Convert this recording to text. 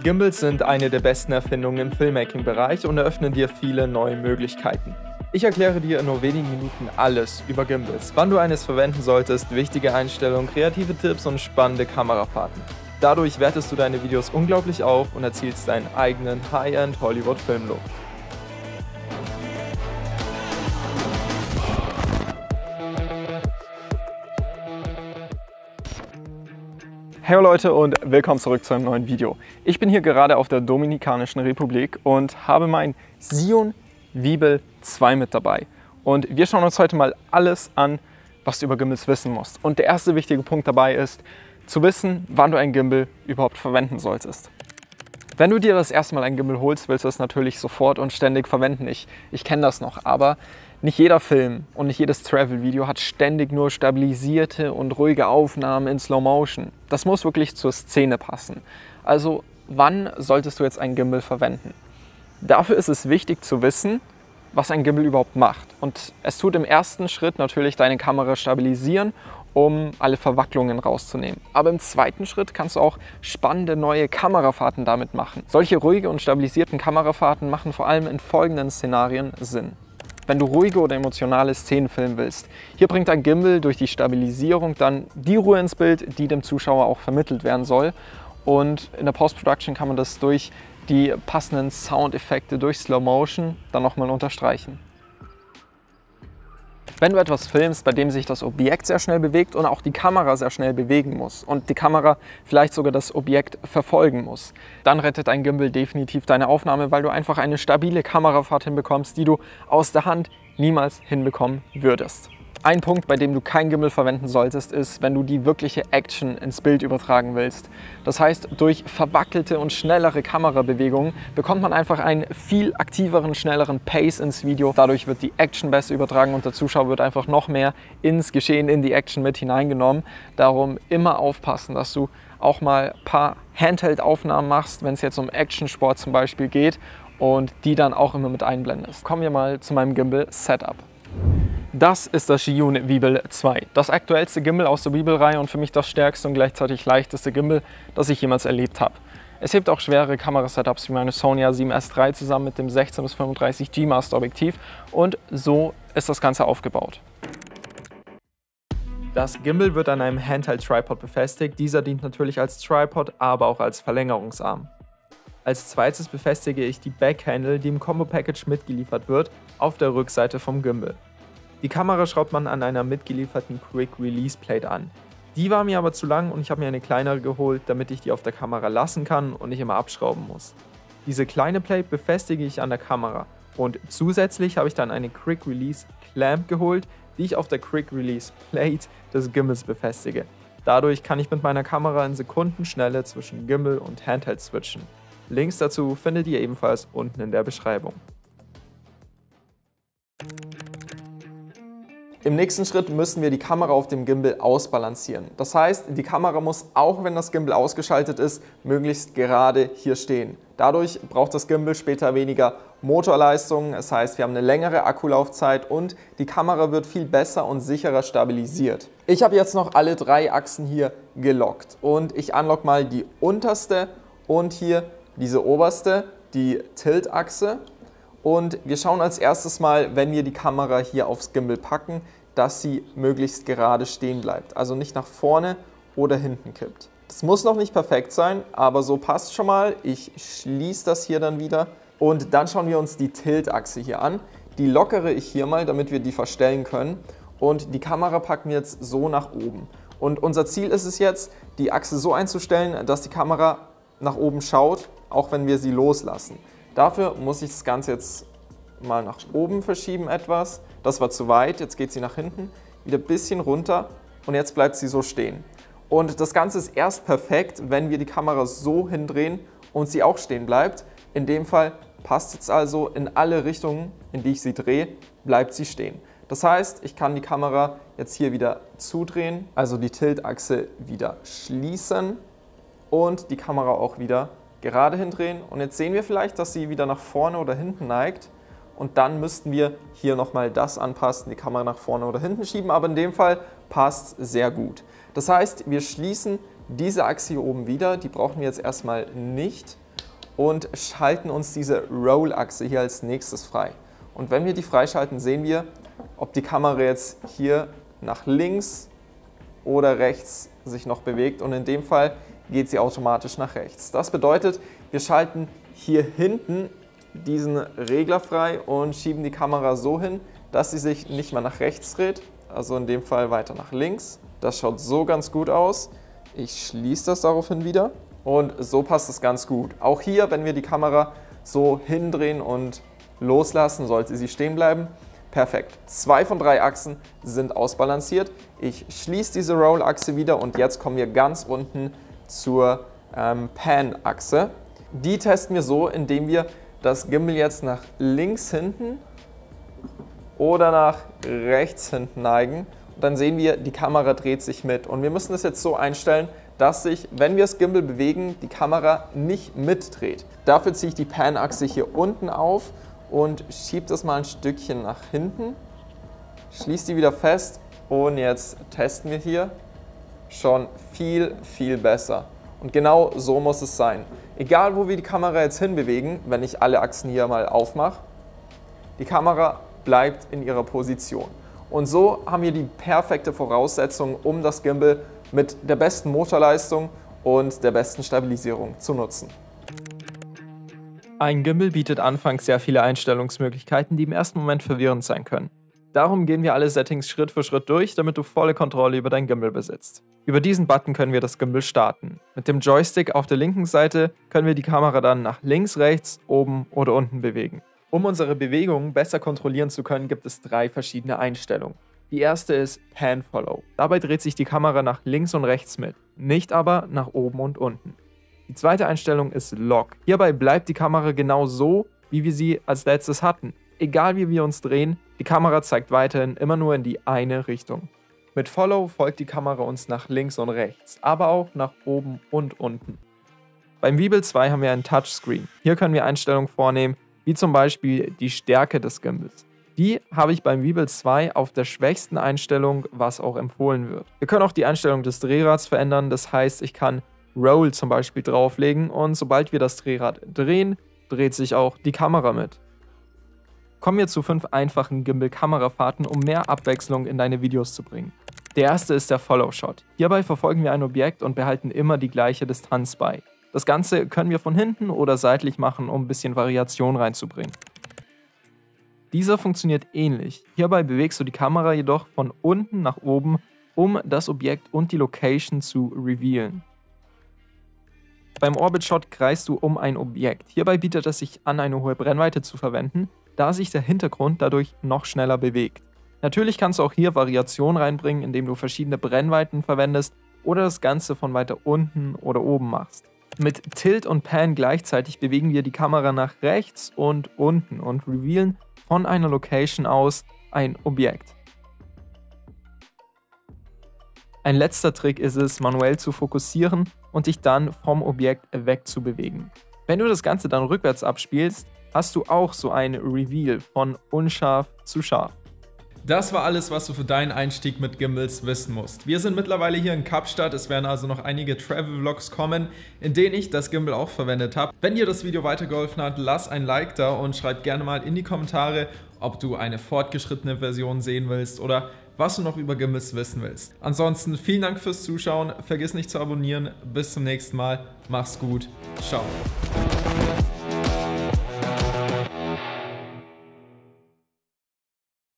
Gimbals sind eine der besten Erfindungen im Filmmaking-Bereich und eröffnen dir viele neue Möglichkeiten. Ich erkläre dir in nur wenigen Minuten alles über Gimbals, wann du eines verwenden solltest, wichtige Einstellungen, kreative Tipps und spannende Kamerafahrten. Dadurch wertest du deine Videos unglaublich auf und erzielst deinen eigenen High-End Hollywood-Film-Look. Hey Leute und willkommen zurück zu einem neuen Video. Ich bin hier gerade auf der Dominikanischen Republik und habe mein Zhiyun Weebill 2 mit dabei. Und wir schauen uns heute mal alles an, was du über Gimbals wissen musst. Und der erste wichtige Punkt dabei ist, zu wissen, wann du ein Gimbal überhaupt verwenden solltest. Wenn du dir das erste Mal ein Gimbal holst, willst du es natürlich sofort und ständig verwenden. Ich kenne das noch, aber nicht jeder Film und nicht jedes Travel-Video hat ständig nur stabilisierte und ruhige Aufnahmen in Slow Motion. Das muss wirklich zur Szene passen. Also wann solltest du jetzt ein Gimbal verwenden? Dafür ist es wichtig zu wissen, was ein Gimbal überhaupt macht. Und es tut im ersten Schritt natürlich deine Kamera stabilisieren, um alle Verwacklungen rauszunehmen. Aber im zweiten Schritt kannst du auch spannende neue Kamerafahrten damit machen. Solche ruhige und stabilisierten Kamerafahrten machen vor allem in folgenden Szenarien Sinn. Wenn du ruhige oder emotionale Szenen filmen willst, hier bringt ein Gimbal durch die Stabilisierung dann die Ruhe ins Bild, die dem Zuschauer auch vermittelt werden soll. Und in der Post-Production kann man das durch die passenden Soundeffekte, durch Slow Motion dann nochmal unterstreichen. Wenn du etwas filmst, bei dem sich das Objekt sehr schnell bewegt und auch die Kamera sehr schnell bewegen muss und die Kamera vielleicht sogar das Objekt verfolgen muss, dann rettet ein Gimbal definitiv deine Aufnahme, weil du einfach eine stabile Kamerafahrt hinbekommst, die du aus der Hand niemals hinbekommen würdest. Ein Punkt, bei dem du kein Gimbal verwenden solltest, ist, wenn du die wirkliche Action ins Bild übertragen willst. Das heißt, durch verwackelte und schnellere Kamerabewegungen bekommt man einfach einen viel aktiveren, schnelleren Pace ins Video. Dadurch wird die Action besser übertragen und der Zuschauer wird einfach noch mehr ins Geschehen, in die Action mit hineingenommen. Darum immer aufpassen, dass du auch mal ein paar Handheld-Aufnahmen machst, wenn es jetzt um Actionsport zum Beispiel geht und die dann auch immer mit einblendest. Kommen wir mal zu meinem Gimbal-Setup. Das ist das Zhiyun Weebill 2, das aktuellste Gimbal aus der Weebill-Reihe und für mich das stärkste und gleichzeitig leichteste Gimbal, das ich jemals erlebt habe. Es hebt auch schwere Kamerasetups wie meine Sony A7S III zusammen mit dem 16-35 G Master Objektiv und so ist das Ganze aufgebaut. Das Gimbal wird an einem Handheld-Tripod befestigt, dieser dient natürlich als Tripod, aber auch als Verlängerungsarm. Als zweites befestige ich die Backhandle, die im Combo-Package mitgeliefert wird, auf der Rückseite vom Gimbal. Die Kamera schraubt man an einer mitgelieferten Quick-Release-Plate an. Die war mir aber zu lang und ich habe mir eine kleinere geholt, damit ich die auf der Kamera lassen kann und nicht immer abschrauben muss. Diese kleine Plate befestige ich an der Kamera und zusätzlich habe ich dann eine Quick-Release-Clamp geholt, die ich auf der Quick-Release-Plate des Gimbals befestige. Dadurch kann ich mit meiner Kamera in Sekundenschnelle zwischen Gimbal und Handheld switchen. Links dazu findet ihr ebenfalls unten in der Beschreibung. Im nächsten Schritt müssen wir die Kamera auf dem Gimbal ausbalancieren. Das heißt, die Kamera muss, auch wenn das Gimbal ausgeschaltet ist, möglichst gerade hier stehen. Dadurch braucht das Gimbal später weniger Motorleistung, das heißt, wir haben eine längere Akkulaufzeit und die Kamera wird viel besser und sicherer stabilisiert. Ich habe jetzt noch alle drei Achsen hier gelockt und ich unlock mal die unterste und hier diese oberste, die Tilt-Achse. Und wir schauen als erstes mal, wenn wir die Kamera hier aufs Gimbal packen, dass sie möglichst gerade stehen bleibt. Also nicht nach vorne oder hinten kippt. Das muss noch nicht perfekt sein, aber so passt schon mal. Ich schließe das hier dann wieder. Und dann schauen wir uns die Tilt-Achse hier an. Die lockere ich hier mal, damit wir die verstellen können. Und die Kamera packen wir jetzt so nach oben. Und unser Ziel ist es jetzt, die Achse so einzustellen, dass die Kamera nach oben schaut, auch wenn wir sie loslassen. Dafür muss ich das Ganze jetzt mal nach oben verschieben etwas. Das war zu weit, jetzt geht sie nach hinten, wieder ein bisschen runter und jetzt bleibt sie so stehen. Und das Ganze ist erst perfekt, wenn wir die Kamera so hindrehen und sie auch stehen bleibt. In dem Fall passt jetzt also in alle Richtungen, in die ich sie drehe, bleibt sie stehen. Das heißt, ich kann die Kamera jetzt hier wieder zudrehen, also die Tilt-Achse wieder schließen und die Kamera auch wieder gerade hindrehen und jetzt sehen wir vielleicht, dass sie wieder nach vorne oder hinten neigt und dann müssten wir hier nochmal das anpassen, die Kamera nach vorne oder hinten schieben, aber in dem Fall passt sehr gut. Das heißt, wir schließen diese Achse hier oben wieder, die brauchen wir jetzt erstmal nicht und schalten uns diese Roll-Achse hier als nächstes frei. Und wenn wir die freischalten, sehen wir, ob die Kamera jetzt hier nach links oder rechts sich noch bewegt. Und in dem Fall geht sie automatisch nach rechts. Das bedeutet, wir schalten hier hinten diesen Regler frei und schieben die Kamera so hin, dass sie sich nicht mehr nach rechts dreht, also in dem Fall weiter nach links. Das schaut so ganz gut aus. Ich schließe das daraufhin wieder und so passt es ganz gut. Auch hier, wenn wir die Kamera so hindrehen und loslassen, sollte sie stehen bleiben. Perfekt. 2 von 3 Achsen sind ausbalanciert. Ich schließe diese Roll-Achse wieder und jetzt kommen wir ganz unten zur Pan-Achse. Die testen wir so, indem wir das Gimbal jetzt nach links hinten oder nach rechts hinten neigen. Und dann sehen wir, die Kamera dreht sich mit. Und wir müssen das jetzt so einstellen, dass sich, wenn wir das Gimbal bewegen, die Kamera nicht mitdreht. Dafür ziehe ich die Pan-Achse hier unten auf und schiebe das mal ein Stückchen nach hinten. Schließe die wieder fest und jetzt testen wir hier. Schon viel, viel besser. Und genau so muss es sein. Egal, wo wir die Kamera jetzt hinbewegen, wenn ich alle Achsen hier mal aufmache, die Kamera bleibt in ihrer Position. Und so haben wir die perfekte Voraussetzung, um das Gimbal mit der besten Motorleistung und der besten Stabilisierung zu nutzen. Ein Gimbal bietet anfangs sehr viele Einstellungsmöglichkeiten, die im ersten Moment verwirrend sein können. Darum gehen wir alle Settings Schritt für Schritt durch, damit du volle Kontrolle über dein Gimbal besitzt. Über diesen Button können wir das Gimbal starten. Mit dem Joystick auf der linken Seite können wir die Kamera dann nach links, rechts, oben oder unten bewegen. Um unsere Bewegungen besser kontrollieren zu können, gibt es 3 verschiedene Einstellungen. Die erste ist Pan Follow. Dabei dreht sich die Kamera nach links und rechts mit, nicht aber nach oben und unten. Die zweite Einstellung ist Lock. Hierbei bleibt die Kamera genau so, wie wir sie als letztes hatten. Egal wie wir uns drehen, die Kamera zeigt weiterhin immer nur in die eine Richtung. Mit Follow folgt die Kamera uns nach links und rechts, aber auch nach oben und unten. Beim Weebill 2 haben wir ein Touchscreen. Hier können wir Einstellungen vornehmen, wie zum Beispiel die Stärke des Gimbals. Die habe ich beim Weebill 2 auf der schwächsten Einstellung, was auch empfohlen wird. Wir können auch die Einstellung des Drehrads verändern, das heißt, ich kann Roll zum Beispiel drauflegen und sobald wir das Drehrad drehen, dreht sich auch die Kamera mit. Kommen wir zu 5 einfachen Gimbal-Kamerafahrten, um mehr Abwechslung in deine Videos zu bringen. Der erste ist der Follow-Shot. Hierbei verfolgen wir ein Objekt und behalten immer die gleiche Distanz bei. Das Ganze können wir von hinten oder seitlich machen, um ein bisschen Variation reinzubringen. Dieser funktioniert ähnlich. Hierbei bewegst du die Kamera jedoch von unten nach oben, um das Objekt und die Location zu revealen. Beim Orbit Shot kreist du um ein Objekt. Hierbei bietet es sich an, eine hohe Brennweite zu verwenden, da sich der Hintergrund dadurch noch schneller bewegt. Natürlich kannst du auch hier Variation reinbringen, indem du verschiedene Brennweiten verwendest oder das Ganze von weiter unten oder oben machst. Mit Tilt und Pan gleichzeitig bewegen wir die Kamera nach rechts und unten und revealen von einer Location aus ein Objekt. Ein letzter Trick ist es, manuell zu fokussieren und dich dann vom Objekt wegzubewegen. Wenn du das Ganze dann rückwärts abspielst, hast du auch so ein Reveal von unscharf zu scharf. Das war alles, was du für deinen Einstieg mit Gimbals wissen musst. Wir sind mittlerweile hier in Kapstadt, es werden also noch einige Travel-Vlogs kommen, in denen ich das Gimbal auch verwendet habe. Wenn dir das Video weitergeholfen hat, lass ein Like da und schreib gerne mal in die Kommentare, ob du eine fortgeschrittene Version sehen willst oder was du noch über Gimbals wissen willst. Ansonsten vielen Dank fürs Zuschauen, vergiss nicht zu abonnieren, bis zum nächsten Mal, mach's gut, ciao.